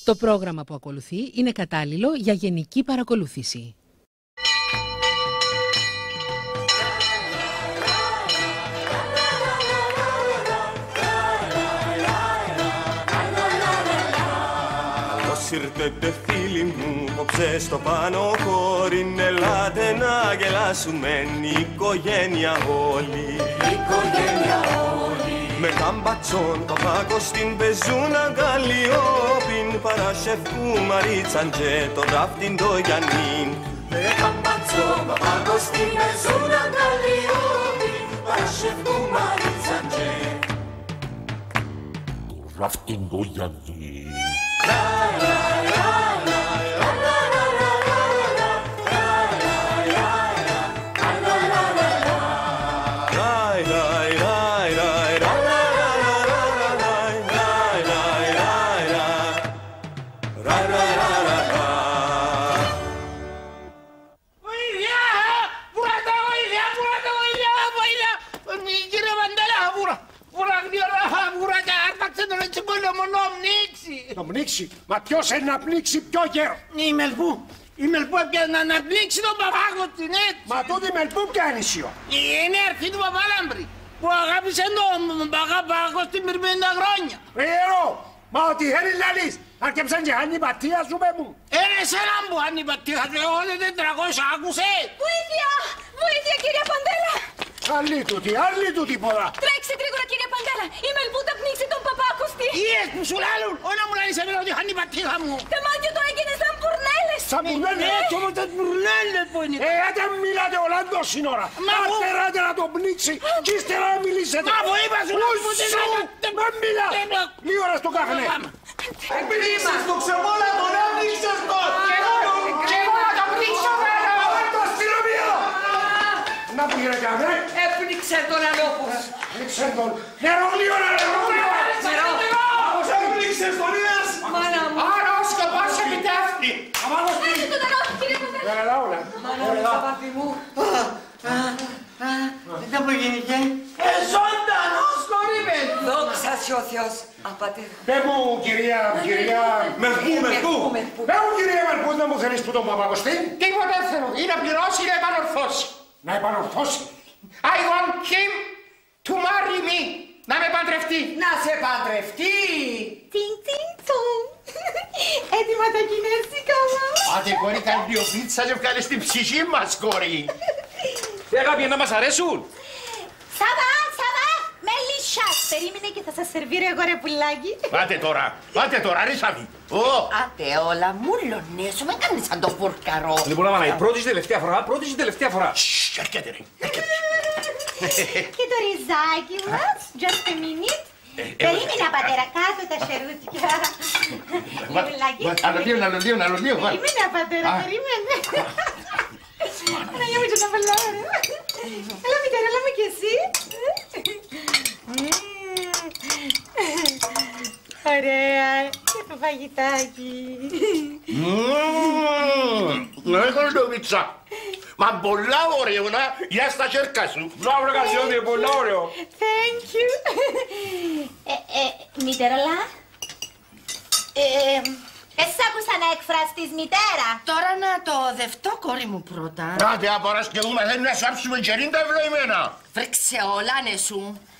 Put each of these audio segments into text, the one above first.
Το πρόγραμμα που ακολουθεί είναι κατάλληλο για γενική παρακολούθηση. Καλώς ήρθετε φίλοι μου, κόψε στο πάνω χώριν, ελάτε να γελάσουμε η οικογένεια όλη. Με καμπατσόν Παπάκο στην πεζούν αγκαλιόπιν, παρασεφκού Μαρίτσαν και το ράφτιν το Γιαννίν. Με καμπατσόν Παπάκο στην πεζούν αγκαλιόπιν, παρασεφκού Μαρίτσαν και το ράφτιν το Γιαννίν. Να πνίξει. Μα ποιος είναι να πνίξει πιο γέρο? Η Μελπού. Η Μελπού έπιανε να πνίξει τον Παπάκο την έτσι. Μα τούτη Μελπού ποια είναι η σιώ? Είναι αρχή του Παπάλαμπρη που αγάπησε τον Παπάκο στην πριν 50 χρόνια. Ιερό, μα ότι θέλει λαλείς. Αρκέψαν και αν η πατία σου με μου. Είναι εσένα που αν η πατία σου εγώ δεν 400 άκουσε. Βοήθεια! Βοήθεια κύριε Παντέλα! Άλλη τούτη ποδά. Τρέξε γρήγορα κύριε Παντέλα! Η Μελπού θα πνίξει τον Παπάκουστη! Ιες που σου λάλλουν! Όλα μου λάλλεις εμένα ότι είχαν η πατία μου! Τα μάτια του έγινε σαν πουρνέλες! Σαν πουρνέλες! Έτσι όμως τα πουρνέλες που είναι! Άντε μιλάτε Ολλάντο σύνορα! Άτε να τον πνίξει κι ύστερα να μιλήσετε! Μα που είπα σου να μου Μην μιλά! Λίγο ώρα στο κάχνε! Πνίξες το ξεμόλα τον άπνιξες τον! Και εγώ να το πνίξω βέβαια! Το αστυνομείο! Να που κύριε κάμε! Έπνιξε τον αλόπους! Πνίξε τον! Νερό γλύωρα! Πώς έπνιξες τον είδες! Μάνα μου! Άρος και πώς επιτεύχθη! Αμάγος τι! Ρίξτε το νερό κύριε Παντέλα! Έλα όλα! Μάνα μου, παπάτι μου! Δεν μου γίνηκε! Ζωντανός κορύβεν! Δόξα σοι ο Θεός! Απατέρα! Πε μου κυρία... Μερπού! Πε μου κυρία Μερπού να μου θέλεις που τον Παπακοστή. Τίποτα δεν θέλω! Ή να πληρώσει ή να επανορθώσει! Να επανορθώσει. I want him to marry me! Να με παντρευτεί! Να σε παντρευτεί! Τιν τιν τουν! Έτοιμα τα κινέζικα μας! Άντε κόρη κάνει δύο πίτσα και βγάλεις την ψυχή μας κόρη! Τι αγάπη να μας αρέσουν! Σαβά! Μελισσάς! Περίμενε και θα σας σερβίρω εγώ ρε πουλάκι! Πάτε τώρα ρίξαμε! Άντε όλα μουλωνές σου, με κάνεις σαν το φουρκαρό! Λοιπόν, άμα πρώτη και τελευταία φορά. Έρχεται ρε! Και το ριζάκι μας! Just a minute! Περίμενα πατέρα, κάτω τα σερούτια! Άλλο λίγο! Περίμενα πατέρα, περίμενε! Παναγιά μου και τα πολλά ωραία! Έλα μητέρα, έλα με κι εσύ! Ωραία, και το φαγητάκι! Να έχω το πίτσα! Μα πολλά ωραίο να για στα χέρια σου! Μπράβο, Κασιώτη, πολύ ωραίο. Thank you! Μητέραλα, εσύ άκουσα να εκφραστείς μητέρα! Τώρα να το δευτώ κόρη μου πρώτα. Άντε απορασκευούμε, θέλει να σου άψουμε γερίντα ευλογημένα! Φρέξε όλα ναι σου.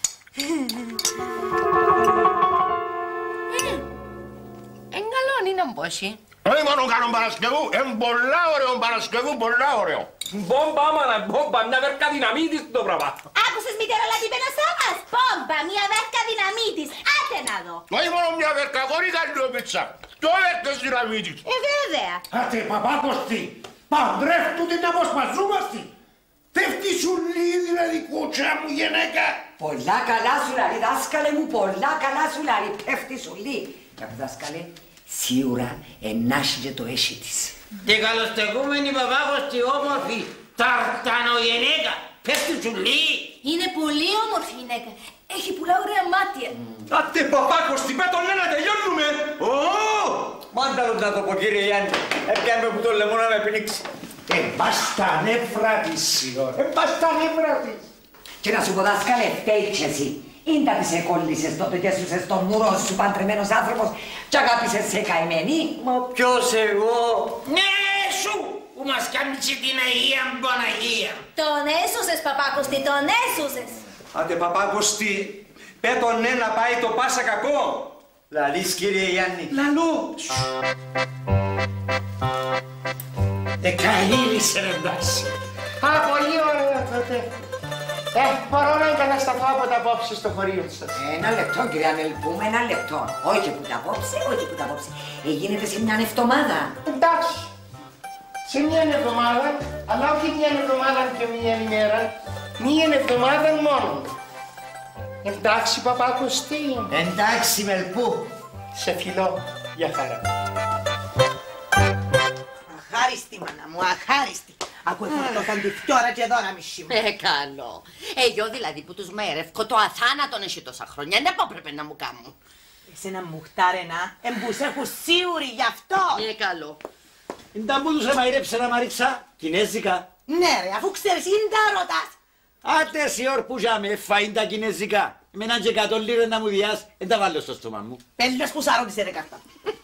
Εν καλό είναι να μπώσει. Όχι μόνο κάνω Παρασκευού, πολλά ωραίο Παρασκευού, πολλά ωραίο! Μπόμπα, μάνα, μπόμπα, μια βέρκα δυναμίτης το πράγμα. Άκουσες μητέραλα την πένωσά μας! Πόμπα, μια βέρκα δυναμίτης! Άτε να δω! Όχι μόνο μια βέρκα, κόρη κάνει το πίτσα! Το βέρκες δυναμίτης! Βέβαια! Άτε Παπάκοστη, παντρεύτου την αποσπαζούμαστη. Πέφτει σου λίγη δηλαδή κούτσα μου γυναίκα. Πολλά καλά σου λάρι, δάσκαλε μου, πολλά καλά σου λάρι, πέφτει σου λί. Για δάσκαλε, σίγουρα ενάχει και το έσχη της. Και καλοστεγούμενη Παπάκοστη όμορφη, ταρτανογενέκα, πέφτει σου λί. Είναι πολύ όμορφη γυναίκα. Έχει πολλά ωραία μάτια. Άτε Παπάκοστη, με τον λένε τελειώνουμε. Μάντα να το πω κύριε Γιάννη, έπιαμε που το λαιμό να με πνίξει. Πας τα νεύρα της, σιώ. Πας τα νεύρα της. Και να σου πω δάσκαλε, φταίει και εσύ. Ήντα της εκόλλησες τότε και έσουσες τον μουρό σου παντρεμένος άνθρωπος και αγάπησες σε καημένη. Μα ποιος εγώ? Ναι, σου που μας κάμισε την Αγία Παναγία. Τον έσωσες, Παπάκοστη, τον έσωσες. Άντε Παπάκοστη, πέτω ναι να πάει το πάσα κακό. Λαλείς κύριε Γιάννη. Λαλού. Καήλησε ρε εντάξει. Α, πολύ ωραία τότε. Μπορώ να εγκατασταθώ από τα απόψε στο χωρίο σας. Ένα λεπτό κύριε Ανελπούμε, ένα λεπτό. Όχι που τα απόψε, όχι που τα απόψε. Γίνεται σε μια εβδομάδα. Εντάξει. Σε μια εβδομάδα, αλλά όχι μια εβδομάδα και μια ημέρα. Μια εβδομάδα μόνο. Εντάξει, Παπάκοστη. Εντάξει, Μελπού. Σε φιλώ. Για χαρά. Αχάριστη, μάνα μου, αχάριστη. Ακούω φορτώσαν τη φτιόρα και εδώ να μισή μου. Καλό. Εγώ δηλαδή που τους μαερεύκω το αθάνατον έχει τόσα χρόνια, δεν έπρεπε να μου κάνουν. Εσένα μου χτάρενα, εμπούς έχουν σίγουροι γι' αυτό. Καλό. Ήντα που τους εμαϊρέψε Μαρίτσα, κινέζικα. Ναι ρε, αφού ξέρεις, είναι τα ρωτάς. Άτε σιόρ που ζάμε, φαΐν τα κινέζικα. Με έναν και 100 λίρες να μου διάς, δεν τα βάλω στο στόμα μου. Πέλος που σ' άρρώτησε ρε κάρτα.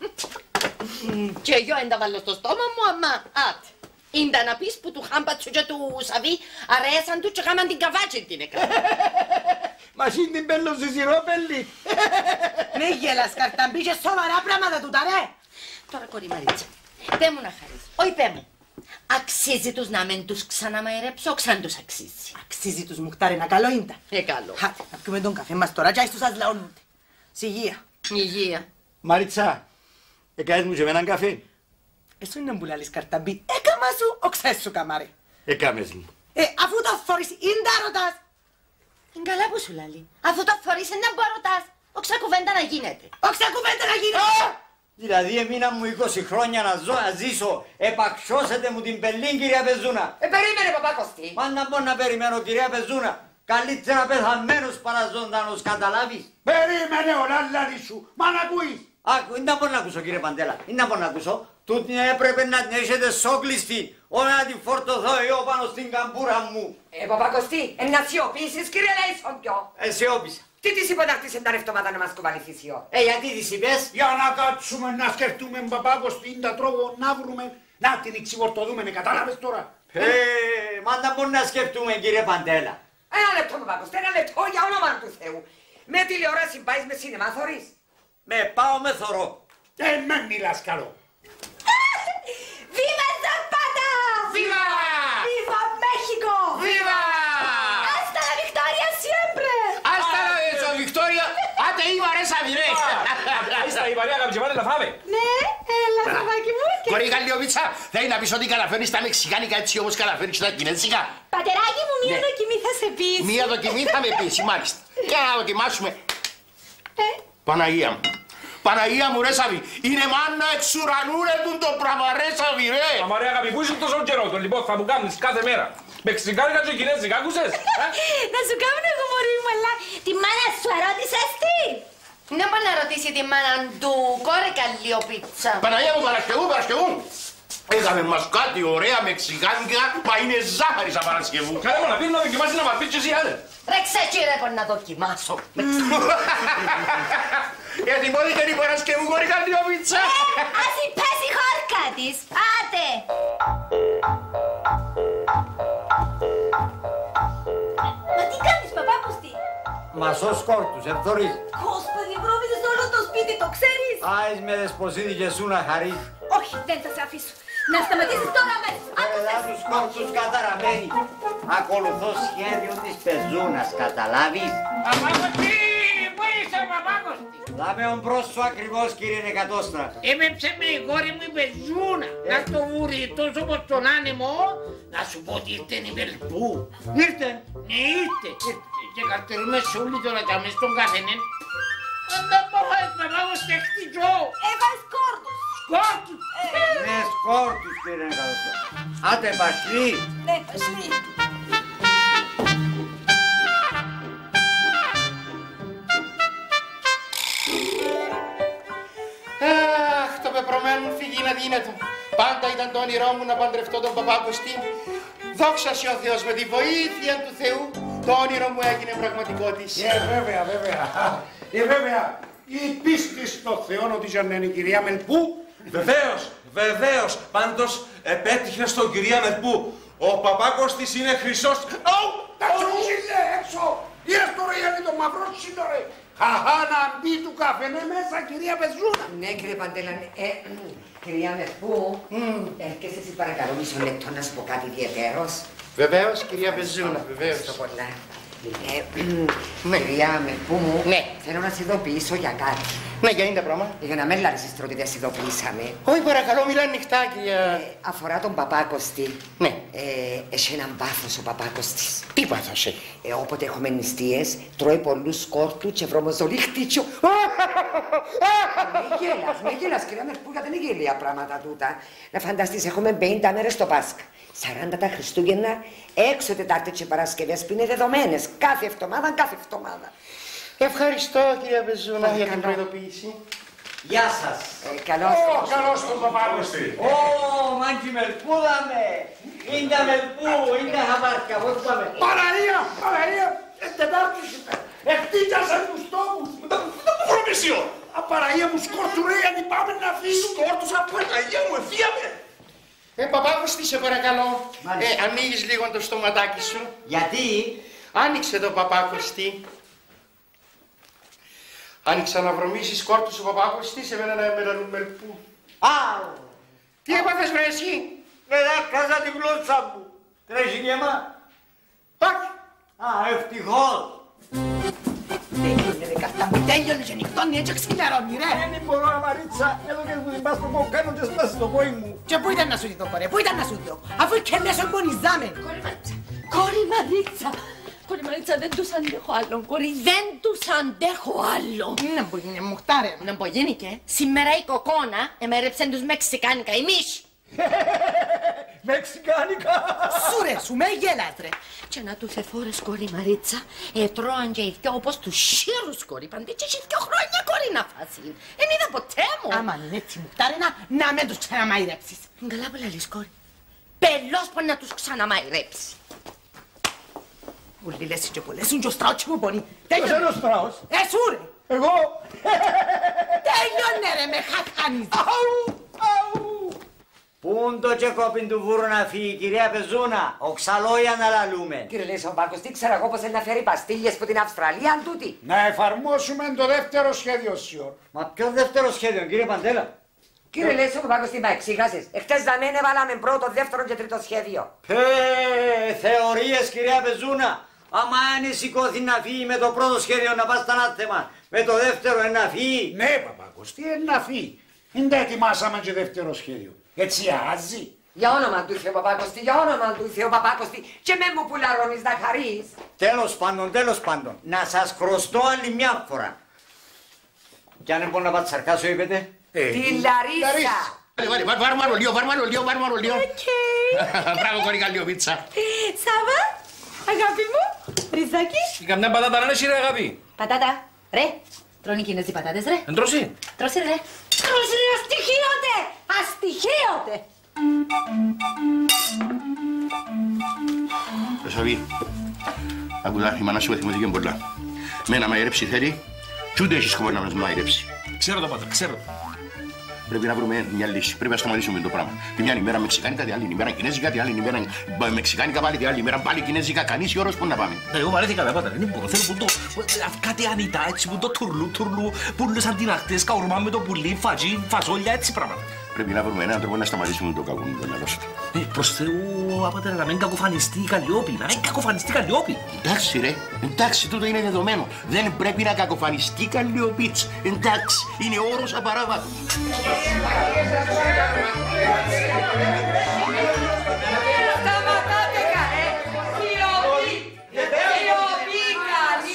Και εγώ δεν τα βάλω στο στόμα μου, αμά. Άτε. Ήντα να πεις που του χάμπατσου και του Σαβί αρέσαν του και χάμαν την καβάτσι την έκανα. Μασίν την πέλο στη σιρόπελη. Μη γέλας καρταμπή και σοβαρά πράγματα τούτα ρε. Τώρα κορί Μαρίτσα, πέ μου να χαρείς. Όχι πέ μου. Αξίζει τους να μην τους ξαναμαερέψω, ξαν τους αξίζει. Αξίζει τους μου χτάρενα, καλό είναι τα. Καλό. Χάτε, να πιούμε τον καφέ μας τώρα και άιστος σας λαώνονται. Συγεία. Υγεία. Μαρίτσα, έκανες μου και με έναν καφέ. Εσύ είναι που λαλείς καρταμπή, έκαμα σου, οξές σου καμάρε. Έκαμες μου. Αφού το θωρείς, είναι τα ρωτάς. Είναι καλά που σου λαλεί. Αφού το θωρείς, να μπορώ ρωτάς. Όξα κουβέντα να γίνεται. Όξα κουβέντα να γίνεται. Δηλαδή έμεινα μου 20 χρόνια να ζήσω, επαξιώσετε μου την πελήν κυρία Πεζούνα. Περίμενε Παπάκοστη. Μα να μπορώ να περιμένω κυρία Πεζούνα. Καλύτερα πεθαμένος παρά ζωντανός, καταλάβεις. Περίμενε ο λαλάρι σου, μα να ακούεις. Άκου, δεν μπορώ να ακούσω κύριε Παντέλα, δεν μπορώ να ακούσω. Τούτη έπρεπε να την έχετε σόκλειστη, όλα να την φορτωθώ εγώ πάνω στην καμπούρα μου. Παπάκοστη, να σιωπήσεις κύριε Λέισον πιο. Σιώπησα. Τι της είπε να χτίσει τα εβδομάδα να μας κουβαληθείς ιό. Γιατί της είπες. Για να κάτσουμε να σκεφτούμε Παπάκοστη, είναι τα τρόπο να βρούμε, να την εξιβορτωδούμε, κατάλαβες τώρα. Μα δεν μπορούμε να σκεφτούμε κύριε Παντέλα. Ένα λεπτό Παπάκοστη, ένα λεπτό για όνομα του Θεού. Με τηλεόραση πάεις με σινεμά θωρείς. Με πάω με θωρώ. Με μιλάς καλό. ¡Viva Zapata! ¡Viva! ¡Viva México! ¡Viva! ¡Hasta la victoria siempre! Hasta la Victoria. Άντε η Βαρέσα βιρέ. Είστε η Βαρέα Γαμψημάνη να φάμε. Ναι, έλα σαβάκι μου. Κορή Γαλλιοβίτσα, θέλει να πεις ότι καταφέρνεις τα μεξικάνικα έτσι όπως καταφέρνεις τα κινέζικα. Πατεράκι μου, μία Ναι. δοκιμή θα σε πεις. Μία δοκιμή θα με πεις, μάλιστα. Και να δοκιμάσουμε. Παναγία μου. Παναγία μου ρε Σαβί, είναι μάνα εξ ουρανού ρε το πράγμα ρε Σαβί ρε. Αμαρέ αγάπη, πού είσαι τόσο καιρό, το λοιπόν θα μου κάνεις κάθε μέρα. Μεξικάνικα και κινέζικα, άκουσες. Να σου κάνω εγώ μωρή μου, αλλά τη μάνα σου ερώτησες τι. Να πάω να ρωτήσει τη μάνα του κόρεκα λίγο πίτσα. Παναγία μου, Παρασκευού. Είδαμε μας κάτι ωραία μεξικάνικα, μα είναι ζάχαρη σαν Παρασκευού. Κάνε μου να πίνει να δοκιμάσεις να μας πεις και εσύ άντε. Ρε ξέχει πω να δοκιμάσω. Γιατί πότε είναι η Παρασκευού χωρί Γαλλιοβίτσα. Ας η πέσει χόρκα της. Άτε. Μα τι κάνεις Παπάκοστη. Μασός κόρτους, ευθωρείς. Κόσπαδι, βρώμησες όλο το σπίτι, το ξέρεις. Άις με δεσποσίτη και σου να χαρείς. Όχι, δεν θα σε αφήσω. Να σταματήσεις τώρα αμέσως. Έλα τους κόρτους καταραμένοι. Ακολουθώ σχέδιο της Πεζούνας, καταλάβεις. Παπάκοστη, πού είσαι Παπάκοστη. Δάμε τον μπρος σου ακριβώς κύριε Νεκατόστρα. Έμεψε με η κόρη μου η Πεζούνα. Να στο βουρητός όπως τον άνεμο. Να σου πω ότι ήρθε η Βελπού. Ήρθε. Ναι, ήρθε. Και καρτερούμε σε όλοι τώρα και αμέσως τον καθέναν. Δεν μπορώ Παπάκοστη, χτυκώ. Έβαλες κόρτος. Σκόρτους. Ναι, σκόρτους κύριε Νεκατόστρα. Άτε πασλή. Ναι, πασλή. Αχ, το πεπρωμένο φύγει να δίνεται. Πάντα ήταν το όνειρό μου να παντρευτώ τον Παπάκοστη. Δόξα σε ο Θεός με τη βοήθεια του Θεού Το όνειρο μου έγινε πραγματικότης. Βέβαια, βέβαια. Βέβαια, η πίστη στο Θεό ότι είναι η κυρία Μελπού. Βεβαίως. Πάντως επέτυχε στον κυρία Μελπού. Ο παπάκος της είναι χρυσός. Τα τσούγιλε έξω. Είδες τώρα γιατί το μαυρό σύντορε. Χαχά να μπει του καφενέ μέσα, κυρία Πεζούνα. Ναι, κύριε Παντέλα, κυρία Μελπού, έρχεσαι εσύ παρακαλώ μισό λεπτό να σου πω κάτι ιδιαίτερος. Βεβαίως, κυρία Πεζούνα, βεβαίως. Ευχαριστώ πολλά. Κυρία Μελπού μου, θέλω να σε ειδοποιήσω για κάτι. Ναι, για είναι τα πράγματα. Για να μην λάρισεις τώρα ότι δεν σε ειδοποιήσαμε. Όχι, παρακαλώ, μιλά ανοιχτά, κυρία. Αφορά τον παπάκοστη. Ναι. Έχει έναν πάθος ο παπάκωστης. Τι πάθος έχει? Όποτε έχουμε νηστείες, τρώει πολλούς σκόρτου και βρωμοζολί χτύτσιο. Μη γέλας, κυρία Μελπού, γιατί είναι γελία πράγματα τούτα. Να φανταστείς, έχουμε 50 μέρες το Πάσχα. 40 τα Χριστούγεννα, 6 Τετάρτες και Παρασκευές που είναι δεδομένες. Κάθε εβδομάδα. Ευχαριστώ, κυρία Πεζούνα, για την προειδοποίηση. Γεια σας. Καλώς τον Παπάκοστη. Ω, Μάγκη Μελπούδα με. Είναι Μελπού, είναι χαμάρκια, πώς πάμε. Παραία, Τετάρτης είπε. Εκτίτασαν τους τόπους. Προμησιό. Απαραία μου σκορτουρέ, γιατί πάμε να φύγουμε. Σκόρτους, απαραία μου, εφίαμε. Παπάκοστη, σε παρακαλώ. Ανοίγεις λίγο το στοματάκι σου. Γιατί? Άνοιξε το, Παπάκοστη. Άνοιξα να βρωμίσεις κόρτους ο Παπάκοστη σε μένα έναν Μελπού. Άου! Τι έπαθες βρε εσύ? Πετάκασα την γλώσσα μου. Τρέχει γεμά. Όχι. Ευτυχώς. Τέλειωνε ρε καρτά μου, τέλειωνε και νυχτώνει έτσι ξημερώνει ρε. Δεν μπορώ Μαρίτσα, εδώ και μου την πας στο κόμμα, κάνω και σπάσει το κόη μου. Και πού ήταν να σου δω κορέ, πού ήταν να σου δω, αφού και μέσα εμπονιζάμε. Κόρη Μαρίτσα, δεν τους αντέχω άλλον, κόρη, δεν τους αντέχω άλλον. Να που γίνει μουχτάρε. Να που γίνει και, σήμερα η κοκόνα εμέρεψαν τους μεξικάνικα, εμείς. Μεξικάνικα. Σου ρε, σου με γέλας ρε. Και να τους εφόρες, κόρη Μαρίτσα, ετρώαν και οι δυο όπως τους σύρους, κόρη Παντή, και έχει 2 χρόνια, κόρη, να φάσει. Εν είδα ποτέ μου. Άμα είναι έτσι μουχτάρε να μην τους ξαναμαϊρέψεις. Καλά που λαλείς, κόρη. Πελώς που να τους ξαναμαϊρέψει. Ούλοι λες και πολλές, είναι και ο στράουτσι μου πονεί. Ποιος είναι ο στράους? Εσού ρε. Εγώ. Τέλειωνε ρε, με χαχάνεις. Πούν το τσεκόπιν του βούρου να φύγει, κυρία Πεζούνα, οξαλόια να λαλούμε. Κύριε Λέσο Πάκοστη, ξέρω εγώ πως είναι να φέρει παστίλιες από την Αυστραλία, αν τούτη. Να εφαρμόσουμε το δεύτερο σχέδιο σιωρ. Μα ποιο δεύτερο σχέδιο, κύριε Παντέλα? Κύριε Λέσο Πάκοστη, μα εξήγασες. Εχθές να μην έβαλαμε πρώτο, δεύτερο και τρίτο σχέδιο. Θεωρίες, κυρία Πεζούνα. Άμα αν σηκώθει να φύγει με το πρώτο σχέδιο να πας στα ανάθεμα, με το δεύτερο να φύγει. Ναι, Παπάκοστη, να φύγει. Δεν τα ετοιμάσαμε και δεύτερο σχέδιο. Έτσι άζει. Για όνομα του Θεού Παπάκοστη, για όνομα του Θεού Παπάκοστη, και με μου πουλαρώνεις να χαρείς. Τέλος πάντων, να σας χρωστώ άλλη μια φορά. Κι αν δεν μπορώ να πατσαρκάσω, είπετε. Τη Λαρίσα. Βάρμα ρολίο. Μπράβο, κόρη, καλή πίτσα. Σάβα, αγάπη μου, ριζάκι. Καμιά πατάτα να είναι, ρε αγάπη. Πατάτα, ρε, τρώνε εκείνες οι πατάτες ρε. Εν τρώσει. Τρώσει ρε. Τρώσει ρε, αστοιχείωτε. Σαβί, ακούτα, η μάνα σου θυμήθηκε πολλά. Με να μαϊρέψει θέλει, κι ούτε έχει σκοπό να μας μαϊρέψει. Ξέρω το πατέρα, ξέρω. Πρέπει να βρούμε μια λύση. Πρέπει να σταματήσουμε το πράγμα. Τη μια ημέρα μεξικάνικα, τη άλλη ημέρα κινέζικα, τη άλλη ημέρα μεξικάνικα πάλι, τη άλλη ημέρα πάλι κινέζικα. Κανείς ώρος που να πάμε. Εγώ βαρέθηκα με πατέρα, δεν μπορώ. Θέλω που το. Κάτι ανητά έτσι που το τουρλού, που είναι σαν την ακτές, καουρμά με το πουλί, φατζί, φασόλια, έτσι πράγματα. Πρέπει να βρούμε έναν τρόπο να σταματήσουμε το κακό που να δώσετε. Προς Θεού, πατέρα, να μην κακοφανιστεί η Καλλιόπη. Εντάξει ρε, εντάξει, τούτο είναι δεδομένο. Δεν πρέπει να κακοφανιστεί η Καλλιόπιτς. Εντάξει, είναι όρος απαράβατος. Σταματάτε καλέ. Σιωπή καλή.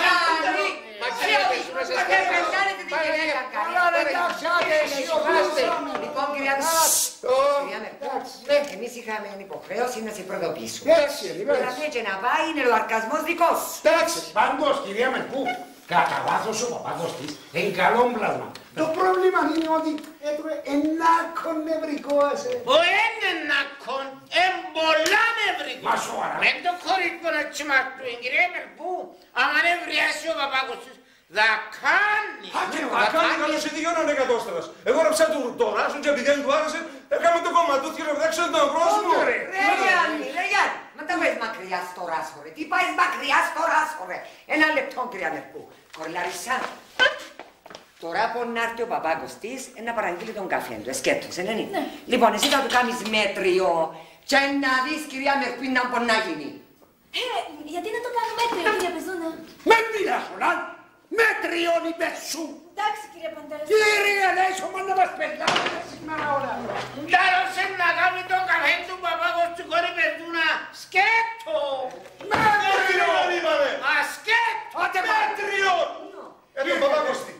Λοιπόν, κυρία Μερκούτς, εμείς είχαμε υποχρέωση να σε προειδοποιήσουμε. Δηλαδή και να πάει είναι ο αρκασμός δικός. Εντάξει, πάντως, κυρία Μερκού, Κατά βάθος ο παπάδος της είναι καλό πλάσμα. Το πρόβλημα είναι ότι έτρωε ενάκον νευρικό ασέ. Ο ενάκον, πολλά νευρικό. Μα σοβαρά. Με το χωρικό να τσιμάτου, κύριε Μερπού, άμα νευριάσει ο παπάκος της, θα κάνει. Θα κάνει καλώς σε δυο εκατόστρας. Εγώ ράψα του ράσουν και επειδή δεν του άρεσε, έκαμε το κομματούθι και ρευδάξε τον κόσμο. Ρε Γιάννη, μα τα βες μακριά στο ράσο ρε. Τι πάεις μακριά στο ράσο ρε. Ένα λεπτό κυρία Μερκού. Κορλαρισά. Τώρα που να έρθει ο παπάκος της, να παραγγείλει τον καφέ του. Εσκέτωσε, ναι. Λοιπόν, εσύ θα του κάνεις μέτριο και να δεις κυρία Μερκού να μπορεί να γίνει. Γιατί να το κάνω μέτριο, κύριε Πεζούνα. Με πειράζουν, μέτριον είπες σου. Εντάξει, κύριε Παντέρα. Κύριε Λέισο, μα να μας πελάμε σήμερα όλα. Ντάρωσε να κάνει τον καφέ του παπάκος του κόρη Πεζούνα. Σκέτο. Μέτριο, είπαμε. Ασκέτο. Άτε μέτριο. Τον παπάκος τι.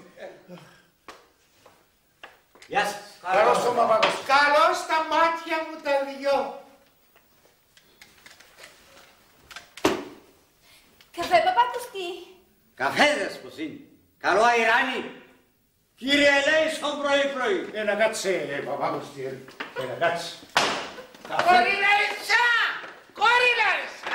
Γεια σας. Καλώς τον παπάκος. Καλώς τα μάτια μου τα δυο. Καφέ, παπάκος τι. Καφέδες πως είναι. Καλό αϊράνι. Κύριε Λέισον πρωί-πρωί. Ένα κάτσε, παπάκος τι. Ένα κάτσε. Κόρη Λαρισά. Κόρη Λαρισά.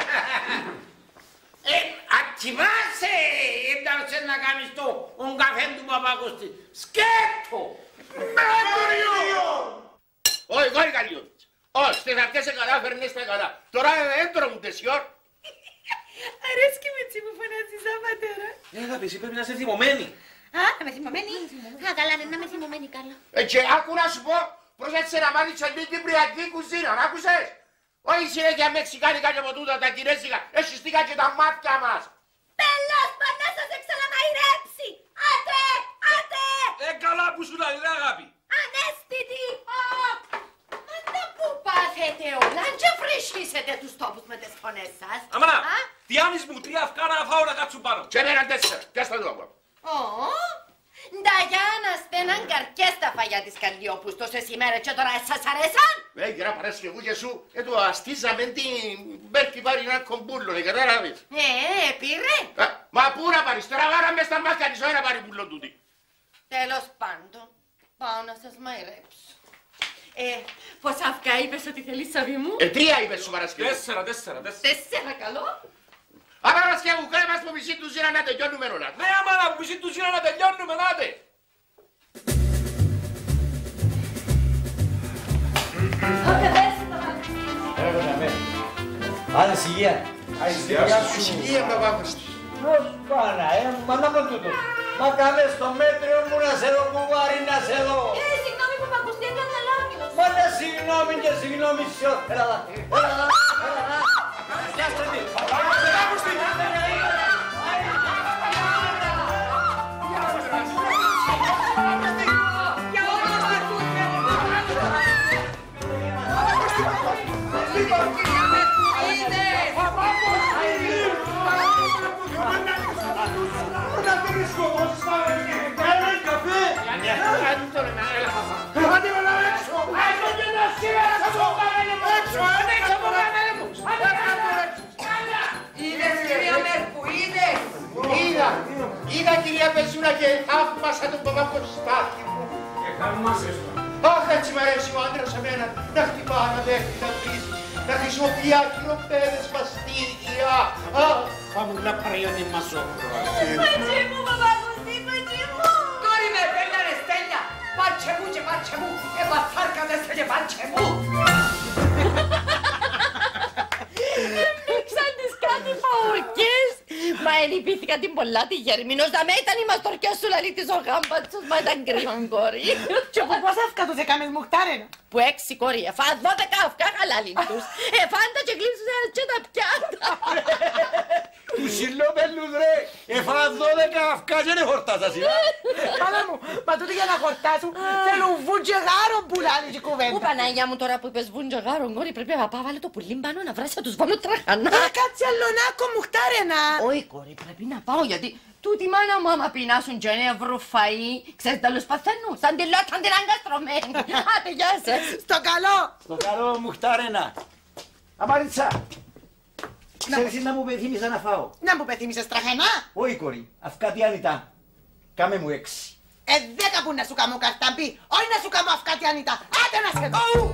Ατιμάσαι. Ένταρσες να κάνεις το καφέ του παπάκος της. Σκέτο. Μέτριο. Όχι, κόρη Καλιώτης. Όχι, στις αρχές κατάφερνες τα καλά. Τώρα έντρωγουν τεσιόρ. Αρέσκει με τσι που φωνάζεις, πατέρα. Αγάπη, εσύ πρέπει να είσαι θυμωμένη. Α, να με θυμωμένη. Α, καλά, ναι, να με θυμωμένη, καλά. Και άκου να σου πω, πρόσεξε να μάθεις και την κυπριακή κουζίνα, να άκουσες. Όχι συνέχεια μεξικάνικα και από τούτα τα κινέζικα, εσυστήκα και τα μάτια μας. Πελός, μα να σας εξαλαμαϊρέψει. Άτε, άτε. Καλά που σου λέει, ρε αγάπη. Ανέστητη. Άντα που πάθετε όλα και φρυσχίσετε τους τόπους με τις φωνές σας. Αμάνα, τι άνεις μου 3 αυκά να φάω να κάτσουν πάνω. Και έναν 4, πιάσ' τα δω. Ντα Γιάννα στέναν καρκές τα φαγιά της Καλλιόπους τόσες ημέρες και τώρα σας αρέσαν. Γερά Παρασκευού και σου, το αστίζαμε την Μπέρκη πάρει ένα κομπούλο, κατάλαβες. Πήρε. Μα πού να πάρεις, τώρα βάραμε στα μάτια της, όχι να πάρει πουλό τούτη. Τέλος πάντων, πάω να σας μαϊρέψω. Πόσα αυκά είπες ότι θέλεις, Σαβί μου? 3 είπες σου Παρασκευού. 4, καλό. Άρα Παρασκευού, κάνε μας που μισή του ζήνα να τελειώνουμε όλα. Ναι, αμάνα, που μισή του ζήνα να τελειώνουμε, νάτε. Άντε σιγεία. Υγεία, παπάκος. Πώς πάνα, μα να πω τούτο. Μα κάμε στο μέτριο μου να σε δω, κουβάρι να σε δω. Συγγνώμη που παπακουστή έκανα λάθος. Μα ναι, συγγνώμη και συγγνώμη σιώ. Έλα δα, έλα δα, έλα δα. Πιάστε τι. Είδα κυρία Πεζούνα και θαύμασα τον παπακοστάκι μου. Και θαύμασες τον. Αχ, έτσι μ' αρέσει ο άντρας εμένα να χτυπά, να δέχει, να πείσει, να χρησιμοποιεί άκυροπέδες μαστίγια. Φαμουλά παραγιώνει μασόκρο. Πατζή μου, παπακουστή, πατζή μου. Κόρη με πέλια ρε στέλια. Πάτσε μου και πάτσε μου. Επαθάρκατες και πάτσε μου. Μίξαν τις κάτι παουρκές. Μα ενυπήθηκα την πολλά τη Γερμίνος. Να με ήταν η μαστορκιά σου λαλή της ο γάμπατσος. Μα ήταν κρύον κόρη. Και από πόσα αυκά τους έκαμες μουχτάρενα. Που 6 κόρη εφά 12 αυκά χαλάλιν τους. Εφάντα και κλείσουν και τα πιάτα. Τους συλλοπέλους ρε, εφά 12 αυκά και δεν χορτάσα σήμερα. Μάνα μου, μα τούτο για να χορτάσουν θέλουν βούτζε γάρον που λάλλει η κουβέντα. Πού Παναγιά μου τώρα που είπες βούτζε γάρον κόρη πρέπει να πάω βάλε το πουλί πάνω να βράσει να τους βάλω τραχανά. Κάτσε αλλονάκο μουχτάρενα. Όχι κόρη πρέπει να πάω γιατί τούτη μάνα μου άμα πεινάσουν και είναι βρουφαΐ ξέρεις τέλος παθαίνουν σαν τη λόταν την αγκαστρωμένη. Άντε γεια σας. Στο καλό. Στο καλό μουχτάρενα. Αμαρίτσα, Ξέρεις να μου πεθύμισα να φάω. Να μου πεθύμισες τραχανά. Όχι κορί, αυκάτι άνητα. Κάμε μου 6. 10 που να σου κάνω καρταμπή, όχι να σου κάνω αυκάτι ανήτα. Άντε να σε δω.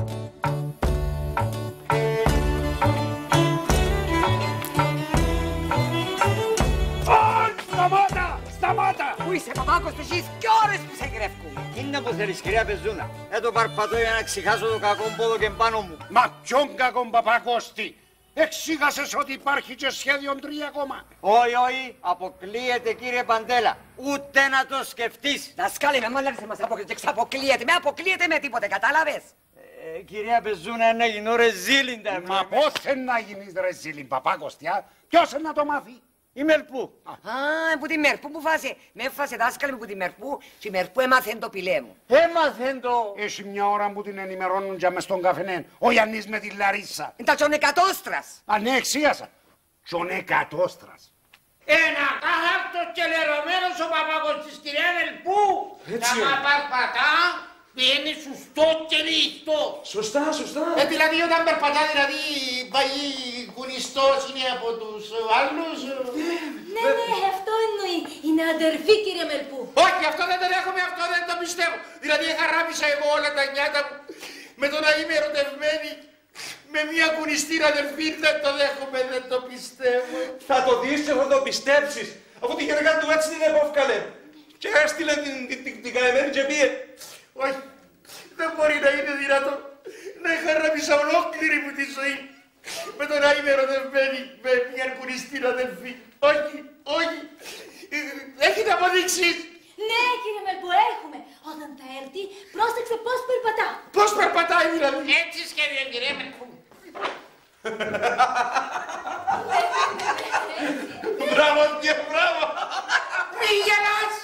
Σταμάτα! Πού είσαι, Παπάκος, εσείς κι ώρες που σε γρεύκουν. Τι είναι που θέλεις, κυρία Πεζούνα. Το παρπατώ για να ξεχάσω το κακό πόδο και πάνω μου. Μα ποιον κακόν, Παπακώστη. Εξήγασες ότι υπάρχει και σχέδιο 3 ακόμα. Όχι, όχι, αποκλείεται κύριε Παντέλα. Ούτε να το σκεφτείς. Δασκάλη, με μάλλον σε μας αποκλείεται. Με αποκλείεται με τίποτε, κατάλαβες. Κυρία Πεζούνα, να γίνω ρεζίλιν τα Μα πώς να γίνεις ρεζίλιν, Παπάκωστη, ποιος να το μάθει. Η Μερπού. Που τη Μερπού που φάσε. Με έφασε δάσκαλη μου που τη Μερπού και η Μερπού έμαθεν το πηλέ μου. Έμαθεν το. Έχει μια ώρα που την ενημερώνουν για μες στον καφενέν. Ο Γιάννης με τη Λαρίσα. Τα τσονεκατόστρας. Α, ναι, εξίασα. Τσονεκατόστρας. Ένα κάθαρτος και λερωμένος ο Παπάκος της κυρία Μερπού. Έτσι. Να παρπατά, πιένει σωστό και λιχτό. Σωστά, σωστά. Δηλαδή όταν περπατά, δηλαδή πάει κουνιστός είναι από τους άλλους. Ναι, αυτό εννοεί. Είναι αδερφή, κύριε Μερπού. Όχι, αυτό δεν το δέχομαι, αυτό δεν το πιστεύω. Δηλαδή χαράπησα εγώ όλα τα νιάτα μου με το να είμαι ερωτευμένη με μια κουνιστήρα αδερφή. Δεν το δέχομαι, δεν το πιστεύω. Θα το δεις και θα το πιστέψεις. Αφού τη γυναίκα του έτσι την επόφκαλε. Και έστειλε την καημένη και πήγε. Όχι, δεν μπορεί να είναι δυνατόν να χαράπησα ολόκληρη μου τη ζωή με το να είμαι ερωτευμένη με μια κουνιστήρα αδερφή. Όχι, όχι. Έχετε αποδείξεις. Ναι, κύριε Μερπού, έχουμε. Όταν θα έρθει, πρόσεξε πώς περπατά. Πώς περπατάει δηλαδή. Έτσι σχέδιο, κύριε Μερπού. Μπράβο και μπράβο. Μη γελάς.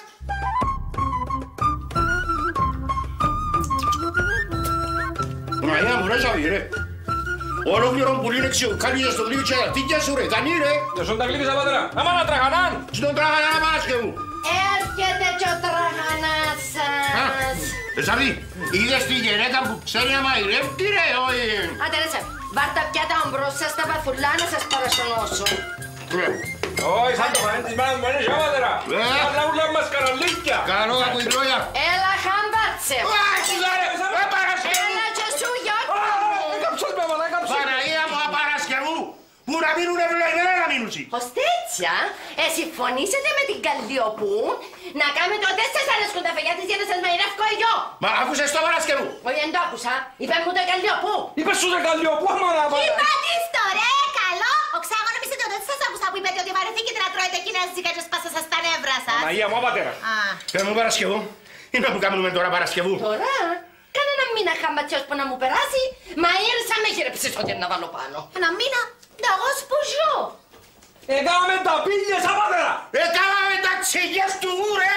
Παναγιά μου, ρε Σαββί, ρε. Ολόκληρο που είναι ξεοκάλιζε στο γλύβι και τα τίκια σου, ρε. Τανί, ρε. Δεν σου τα γλύβιζα, πατέρα. Άμα να τραχανάν. Στον τραχανά μας και μου. Έρχεται και ο τραχανάς σας. Σαββί, είδες τη γυναίκα που ξέρει να μαϊρεύει, ρε, όχι. Άντε ρε Σαββί, πάρ' τα πιάτα μπρος σας τα βαθουλά να σας παρασωνώσω. Όχι, σαν το φανέ της μάνας μου είναι πατέρα. Απλά ούλα μας καραλίκια. Καλό από η λόγια. Έλα χαμπάτσε. Έλα και σου γιώτα. Παναγία μου, Παρασκευού, που να μείνουν ευλογημένα να μείνουν. Ως τέτοια, συμφωνήσετε με την Καλλιοπού να κάνετε ότι δεν σας αρέσκουν τα φεγιά της για να σας μαϊρεύκω εγώ. Μα άκουσες το Παρασκευού. Όχι, δεν το άκουσα. Είπε μου το Καλλιοπού. Είπες σου το Καλλιοπού, άμα να Τι πατήστο ρε, καλό. Οξάγωνο μισή τότε σας άκουσα που είπατε ότι βαρεθήκετε να τρώετε κινέζικα και σπάσα σας τα νεύρα σας. Παναγία μου, πατέρα. Πες μου Παρασκευού, είναι που κάνουμε τώρα Παρασκευού. Τώρα, κανένα μήνα χαμπατσιός που να μου περάσει, μα ήρθα με χειρεψες ότι να βάλω πάνω. Ένα μήνα, εγώ σπουζώ. Έκαμε τα πίλιες, πατέρα. Έκαμε τα ξεγιές του γου, ρε.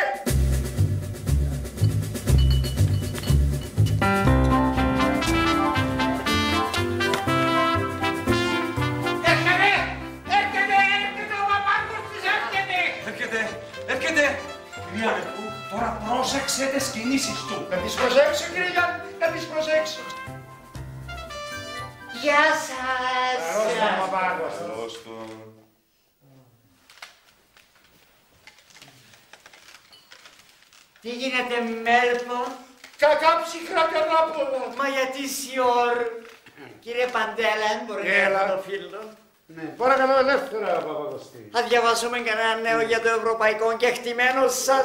Έρχεται. Κυρία Μερπού, τώρα πρόσεξε τις κινήσεις του. Να τις προσέξω, κύριε Γιάννη, να τις προσέξω. Γεια σας. Καλώς τον Παπάκος. Τι γίνεται Μέρπο. Κακά ψυχρά καράπολα. Μα γιατί σιόρ. Κύριε Παντέλα, μπορείτε να το φίλο. Ναι, παρακαλώ ελεύθερα, Παπακωστή. Θα διαβάσουμε κανένα νέο για το ευρωπαϊκό κεκτημένο σας.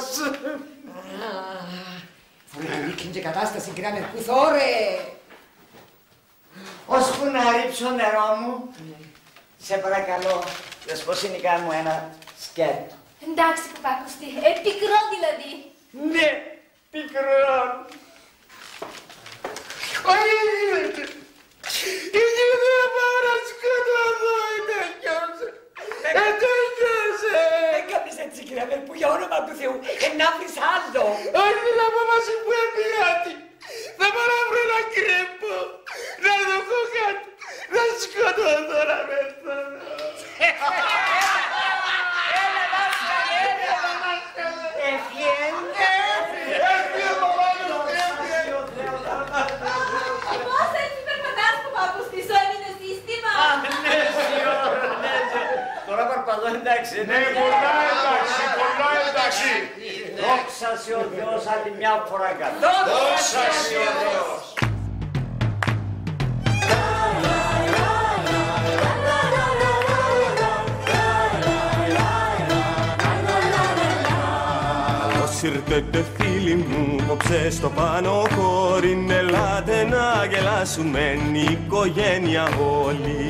Ανήκει και κατάσταση, κυρία Μερπού, θόρε. Ώσπου να ρίψω νερό μου, σε παρακαλώ, δεσποσινικά μου ένα σκέτο. Εντάξει, Παπάκωστη, πικρό δηλαδή. Ναι, πικρό. Γιατί δεν πάω να σκοτωθώ, τελειώσε. Τελειώσε. Δεν κάνεις έτσι, κυρία Μερπού, για όνομα του Θεού, να βρεις άλλο. Όχι να πω μαζί που έπειρατη. Θα πάω να βρω ένα κρέπο, να δω κάτι, να σκοτωθώ να πεθάνω. Έφυγε. Έφυγε ο Παπάκος. εντάξει. Ναι, πολλά εντάξει, πολλά εντάξει. Δόξα σε ο Θεός, άλλη μια φορά κάτι. Δόξα σε ο Θεός. Ήρθετε φίλοι μου, κόψε στο πάνω χώριν, ελάτε να γελάσουμε η οικογένεια όλη.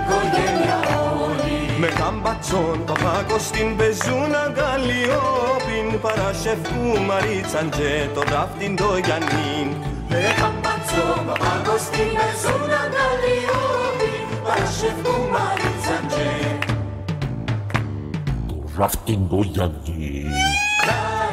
Με καμπατσόν Παπάκο στην πεζούν αγκαλιόπιν, παρασεφού Μαρίτσαν και το τράφτιν το Γιαννίν. Με καμπατσόν Παπάκο στην πεζούν αγκαλιόπιν, παρασεφού Μαρίτσαν και το τράφτιν το Γιαννίν.